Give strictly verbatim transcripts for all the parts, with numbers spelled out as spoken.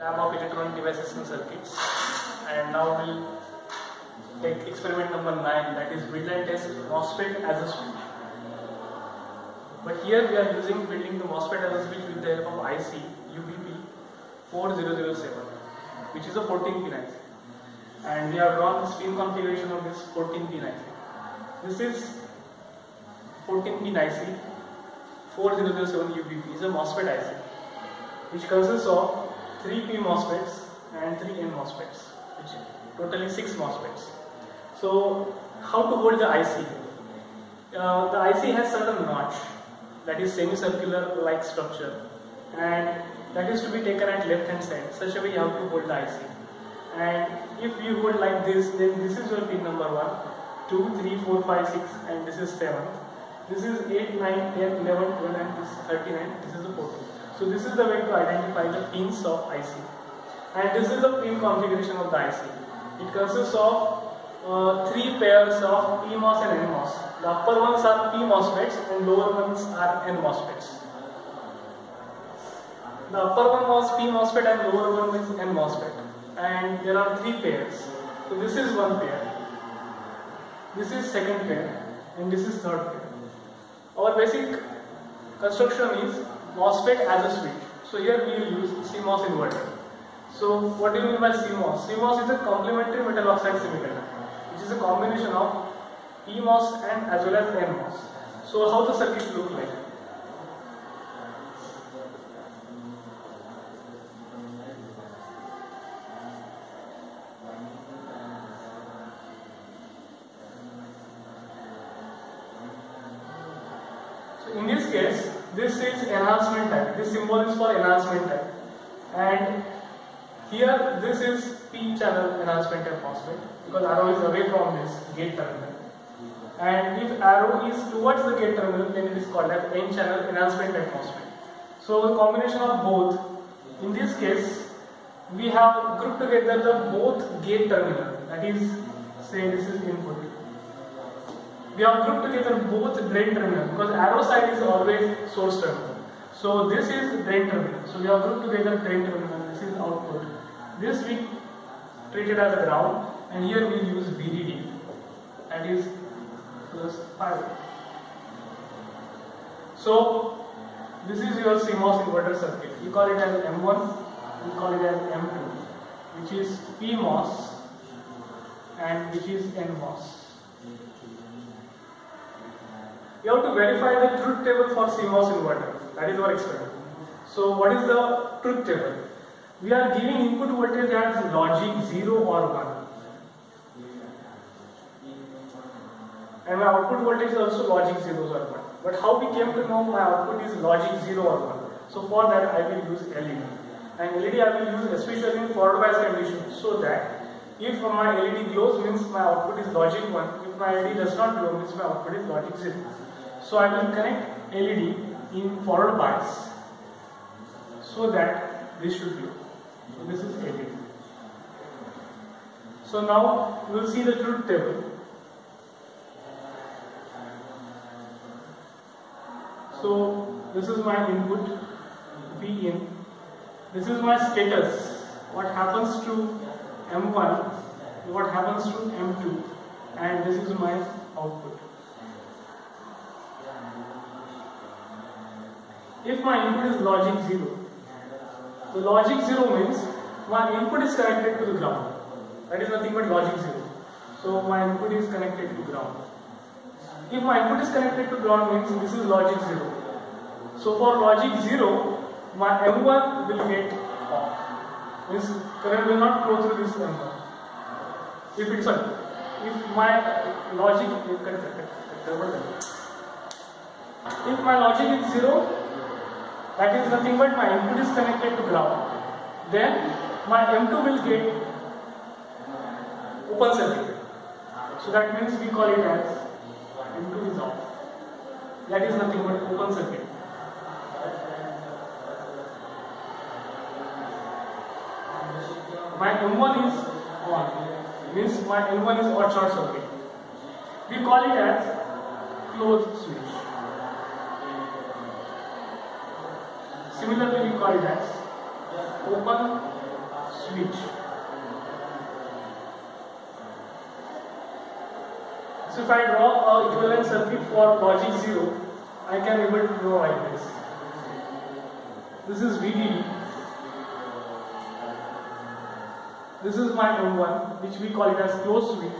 lab of electronic devices and circuits, and now we'll take experiment number nine, that is build and test MOSFET as a switch. But here we are using building the MOSFET as a switch with the help of I C U B P four zero zero seven, which is a fourteen pin I C, and we have drawn the pin configuration of this fourteen pin I C. This is fourteen pin I C four zero zero seven U B P is a MOSFET I C, which consists of three P MOSFETs and three N MOSFETs, which totally six MOSFETs. So, how to hold the I C? Uh, the I C has certain notch, that is semicircular like structure, and that is to be taken at left hand side. Such a way you have to hold the I C. And if you hold like this, then this is your pin number one, two, three, four, five, six, and this is seven. This is eight, nine, ten, eleven, twelve, and this is thirty-nine. This is the fourteen. So this is the way to identify the pins of I C. And this is the pin configuration of the I C. It consists of uh, three pairs of P MOS and N MOS. The upper ones are P MOSFETs and lower ones are N MOSFETs. The upper one was P MOSFET and lower one is N MOSFET. And there are three pairs. So this is one pair, this is second pair, and this is third pair. Our basic construction is MOSFET as a switch. So here we will use C MOS inverter. So what do you mean by C MOS? C MOS is a complementary metal oxide semiconductor, which is a combination of P MOS and as well as N MOS. So how the circuit look like? So in this case, this is enhancement type. This symbol is for enhancement type, and here this is P channel enhancement type MOSFET, because arrow is away from this gate terminal. And if arrow is towards the gate terminal, then it is called as N channel enhancement type MOSFET. So the combination of both, in this case, we have grouped together the both gate terminal, that is, say this is input. We have grouped together both drain terminal, because arrow side is always source terminal. So this is drain terminal. So we have grouped together drain terminal, this is output. This we treated as a ground, and here we use V D D, that is plus five. So this is your C MOS inverter circuit. You call it as M one, you call it as M two, which is P MOS and which is N MOS. You have to verify the truth table for C MOS inverter. That is our experiment. So what is the truth table? We are giving input voltage as logic zero or one. And my output voltage is also logic zero or one. But how we came to know my output is logic zero or one? So for that I will use L E D. And L E D I will use especially in forward bias condition, so that if my L E D glows means my output is logic one. If my L E D does not glow means my output is logic zero. So I will connect L E D in forward bias so that this should glow. So this is L E D. So now we will see the truth table. So this is my input V in. This is my status. What happens to M one, what happens to M two, and this is my output. If my input is logic zero, the logic zero means my input is connected to the ground. That is nothing but logic zero. So my input is connected to ground. If my input is connected to ground means this is logic zero. So for logic zero, my M one will get off. Means current will not flow through this M one. If it's sorry, if my logic if my logic is zero, that is nothing but my input is connected to ground. Then my M two will get open circuit. So that means we call it as M two is off. That is nothing but open circuit. My M one is on, means my M one is odd short circuit. We call it as closed switch. Similarly, we call it as open switch. So if I draw a equivalent circuit for logic zero, I can able to draw like this. This is V D D. This is my M one, which we call it as closed switch.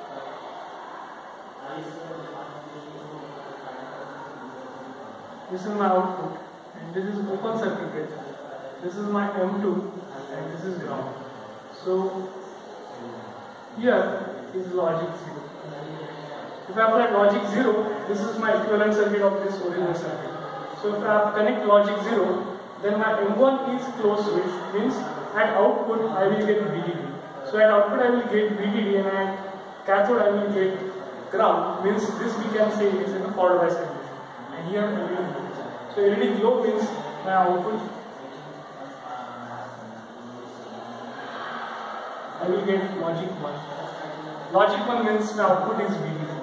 This is my output, and this is open circuited. This is my M two, and this is ground. So here is logic zero. If I apply logic zero, this is my equivalent circuit of this original circuit. So if I connect logic zero, then my M one is closed switch, means at output I will get V D D. So at output I will get V D D, and at cathode I will get ground, means this we can say is in a forward bias condition. And here L E D glow. So L E D glow means my output I will get logic one. Logic one means my output is V D D.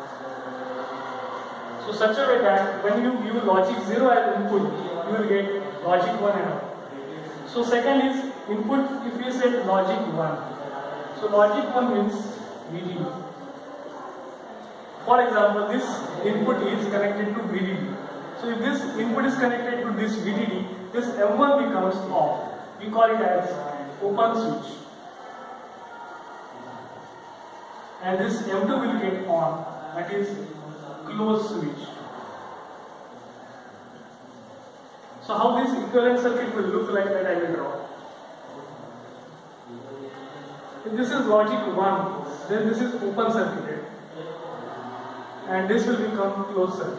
So such a way that when you give logic zero as input, you will get logic one and output. So second is input. If you say logic one, so logic one means V D D. For example, this input is connected to V D D. So if this input is connected to this V D D, this M one becomes off. We call it as open switch. And this M two will get on, that is closed switch. So how this equivalent circuit will look like, that I will draw. If this is logic one, then this is open circuited, and this will become closed circuit.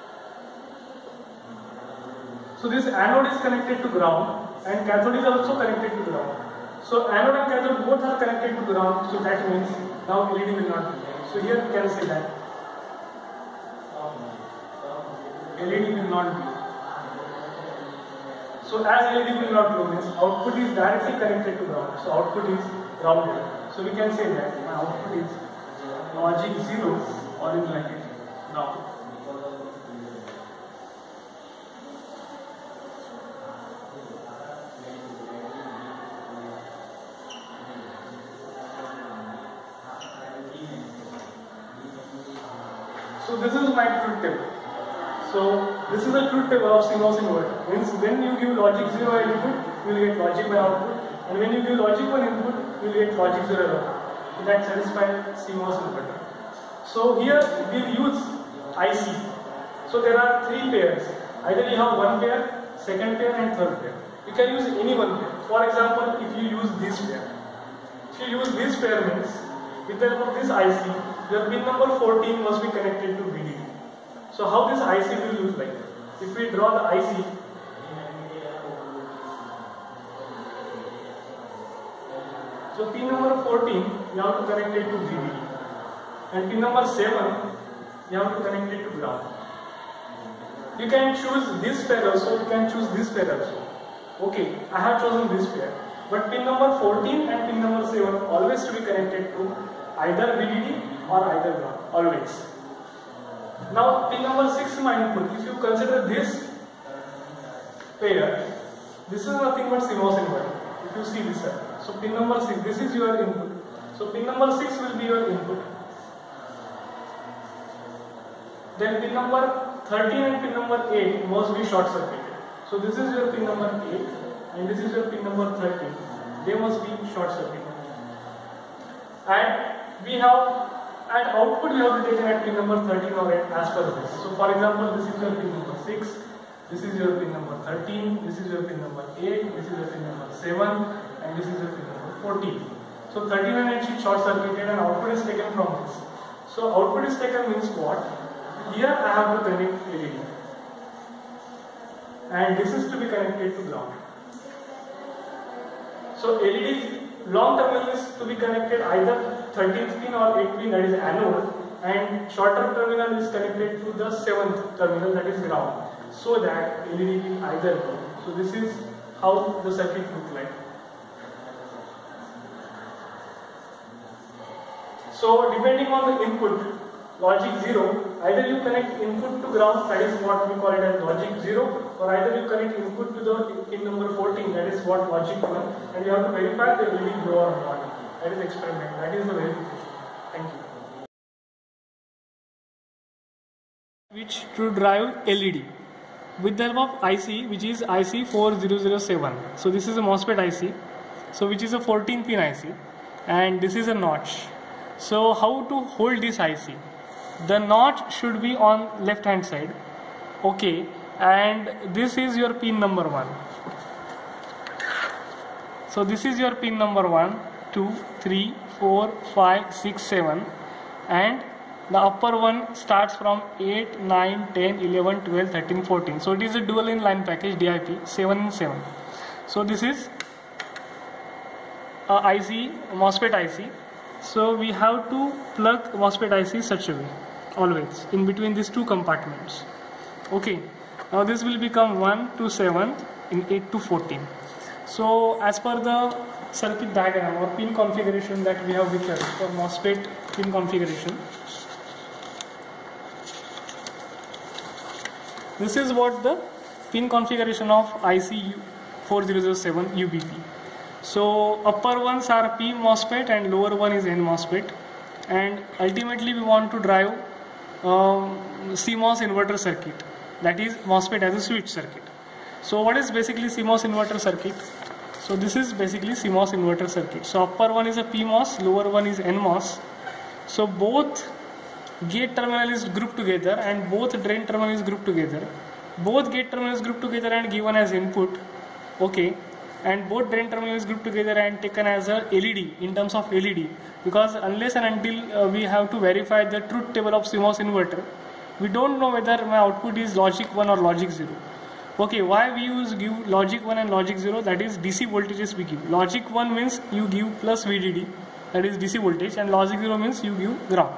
So this anode is connected to ground, and cathode is also connected to ground. So anode and cathode both are connected to ground, so that means now L E D will not be there. So here we can say that L E D will not be. So as L E D will not go, means output is directly connected to ground. So output is grounded. So we can say that my output is logic zero, or in bracket ground. So this is my truth table. So this is the truth table of C MOS inverter. Means when you give logic zero input, you will get logic one output, and when you give logic one input, you will get logic zero output. So that satisfies C MOS inverter. So here we will use I C. So there are three pairs. Either you have one pair, second pair, and third pair. You can use any one pair. For example, if you use this pair, if you use this pair means with the help of this I C, your pin number fourteen must be connected to V D D. So how this I C will look like? If we draw the I C, so pin number fourteen, you have to connect it to V D D, and pin number seven, you have to connect it to ground. You can choose this pair also, you can choose this pair also. Okay, I have chosen this pair, but pin number fourteen and pin number seven always to be connected to either V D D or either ground, always. Now pin number six is my input. If you consider this pair, this is nothing but C MOS inverter. If you see this side, so pin number six, this is your input. So pin number six will be your input. Then pin number thirteen and pin number eight must be short circuited. So this is your pin number eight and this is your pin number thirteen. They must be short circuited. And we have at output we have to take at pin number thirteen or eight as per this. So for example, this is your pin number six, this is your pin number thirteen, this is your pin number eight, this is your pin number seven, and this is your pin number fourteen. So thirteen and eight is short circuited and output is taken from this. So output is taken means what? Here I have to connect L E D. And this is to be connected to ground. So L E D long terminal is to be connected either thirteenth pin or eighth pin, that is anode, and short term terminal is connected to the seventh terminal, that is ground, so that L E D will either go. So this is how the circuit looks like. So depending on the input, logic zero, either you connect input to ground, that is what we call it as logic zero, or either you connect input to the pin number fourteen, that is what logic one, and you have to verify the L E D glow or not. That is experiment, that is the verification. Thank you. Which to drive L E D with the help of I C, which is I C four zero zero seven. So this is a MOSFET I C, so which is a fourteen pin I C, and this is a notch. So how to hold this I C? The notch should be on left hand side, okay, and this is your pin number one. So this is your pin number one, two, three, four, five, six, seven, and the upper one starts from eight, nine, ten, eleven, twelve, thirteen, fourteen. So it is a dual in line package D I P, seven in seven. So this is a I C, MOSFET I C. So we have to plug MOSFET I C such a way, always in between these two compartments. Okay, now this will become one to seven in eight to fourteen. So as per the circuit diagram or pin configuration that we have with us for MOSFET pin configuration, this is what the pin configuration of I C four zero zero seven U B P. So upper ones are P MOSFET and lower one is N MOSFET, and ultimately we want to drive um, C MOS inverter circuit, that is MOSFET as a switch circuit. So what is basically C MOS inverter circuit? So this is basically C MOS inverter circuit. So upper one is a P MOS, lower one is N MOS. So both gate terminal is grouped together and both drain terminal is grouped together. Both gate terminal is grouped together and given as input, okay, and both drain terminal is grouped together and taken as a L E D in terms of L E D, because unless and until uh, we have to verify the truth table of C MOS inverter, we don't know whether my output is logic one or logic zero. Okay, why we use give logic one and logic zero? That is D C voltages we give. Logic one means you give plus V D D, that is D C voltage, and logic zero means you give ground.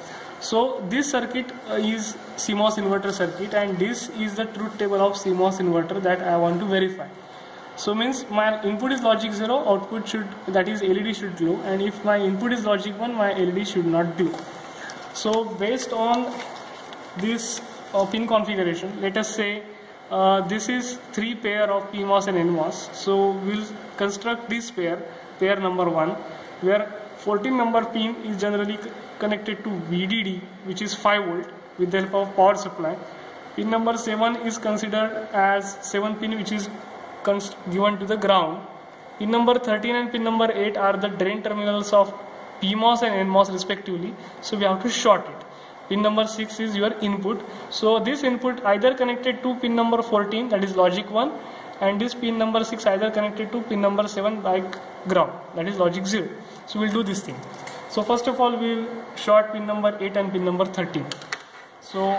So this circuit uh, is C MOS inverter circuit, and this is the truth table of C MOS inverter that I want to verify. So means my input is logic zero, output should, that is L E D should glow, and if my input is logic one, my L E D should not glow. So based on this uh, pin configuration, let us say uh, this is three pair of P MOS and N MOS. So we'll construct this pair, pair number one, where fourteen number pin is generally connected to V D D, which is five volt with the help of power supply. Pin number seven is considered as seven pin, which is given to the ground. Pin number thirteen and pin number eight are the drain terminals of P MOS and N MOS respectively, so we have to short it. Pin number six is your input, so this input either connected to pin number fourteen, that is logic one, and this pin number six either connected to pin number seven by ground, that is logic zero. So we'll do this thing. So first of all we will short pin number eight and pin number thirteen. So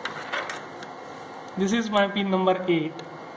this is my pin number eight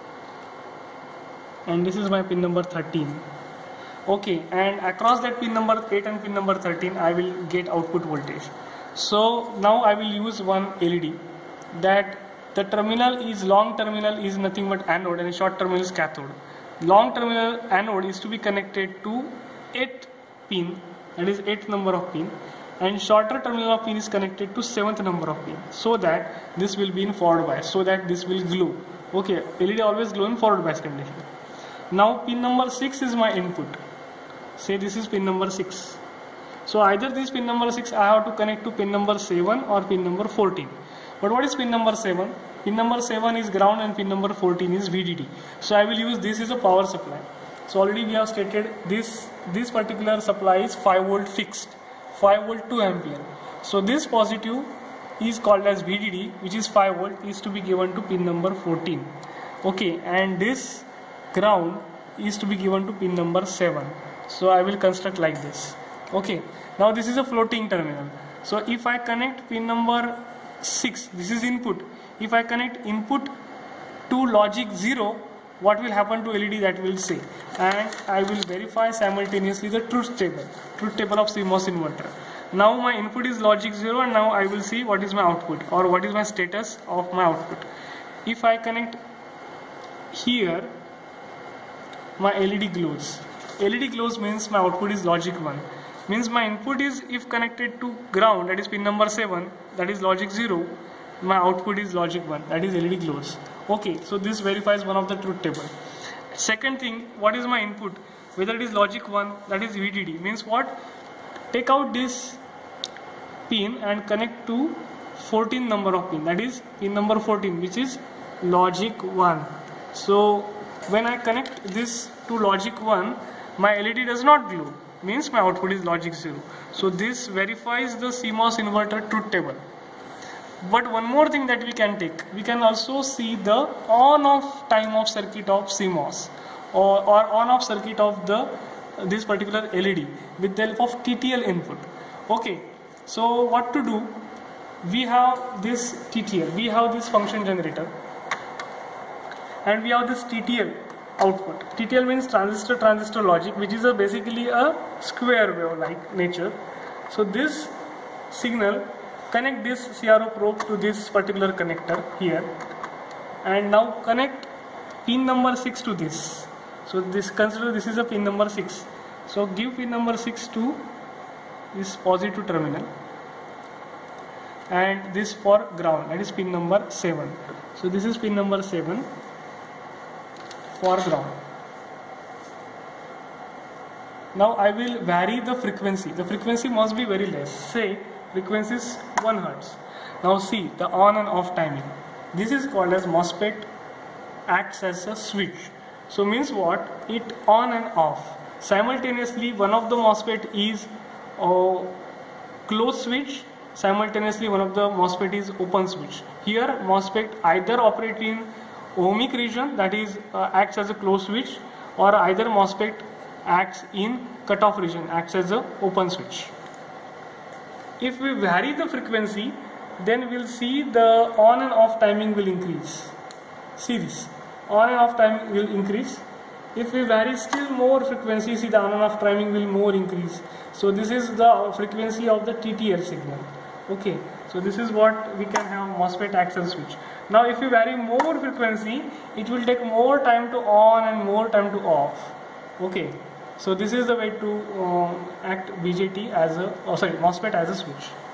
and this is my pin number thirteen. Okay, and across that pin number eight and pin number thirteen I will get output voltage. So now I will use one L E D, that the terminal is long terminal is nothing but anode and short terminal is cathode. Long terminal anode is to be connected to eight pin, that is eighth number of pin, and shorter terminal of pin is connected to seventh number of pin, so that this will be in forward bias, so that this will glow. Okay, L E D always glow in forward bias condition. Now pin number six is my input. Say this is pin number six. So either this pin number six I have to connect to pin number seven or pin number fourteen. But what is pin number seven? Pin number seven is ground and pin number fourteen is V D D. So I will use this as a power supply. So already we have stated this this particular supply is five volt fixed, five volt two ampere. So this positive is called as V D D, which is five volt, is to be given to pin number fourteen. Okay, and this ground is to be given to pin number seven. So I will construct like this. Okay, now this is a floating terminal. So if I connect pin number six, this is input. If I connect input to logic zero, what will happen to L E D, that will say, and I will verify simultaneously the truth table, truth table of C MOS inverter. Now my input is logic zero, and now I will see what is my output or what is my status of my output. If I connect here, my L E D glows. L E D glows means my output is logic one. means my input is if connected to ground, that is pin number seven, that is logic zero, my output is logic one, that is L E D glows. Okay, so this verifies one of the truth table. Second thing, what is my input? Whether it is logic one, that is V D D, means what? Take out this pin and connect to fourteen number of pin, that is pin number fourteen, which is logic one. So when I connect this to logic one, my L E D does not glow, means my output is logic zero. So this verifies the C MOS inverter truth table. But one more thing that we can take, we can also see the on-off time of circuit of C MOS, or, or on-off circuit of the this particular L E D with the help of T T L input. Okay, so what to do? We have this T T L, we have this function generator, and we have this T T L output. T T L means transistor transistor logic, which is a basically a square wave like nature. So this signal, connect this C R O probe to this particular connector here, and now connect pin number six to this. So this, consider this is a pin number six. So give pin number six to this positive terminal, and this for ground, that is pin number seven. So this is pin number seven for ground. Now I will vary the frequency. The frequency must be very less. Say frequency is one hertz. Now see the on and off timing. This is called as MOSFET acts as a switch. So means what? It on and off. Simultaneously one of the MOSFET is a closed switch. Simultaneously one of the MOSFET is open switch. Here MOSFET either operate in ohmic region, that is uh, acts as a closed switch, or either MOSFET acts in cutoff region, acts as a open switch. If we vary the frequency, then we'll see the on and off timing will increase. See this, on and off timing will increase. If we vary still more frequency, see the on and off timing will more increase. So this is the frequency of the T T L signal. Okay, so this is what we can have MOSFET acts as switch. Now if you vary more frequency, it will take more time to on and more time to off. Okay, so this is the way to uh, act B J T as a, oh sorry, MOSFET as a switch.